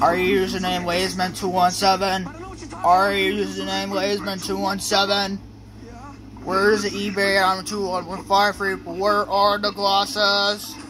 Our username Lazeman217. Our username Lazeman217. Where's the eBay on 2115? Where are the glasses?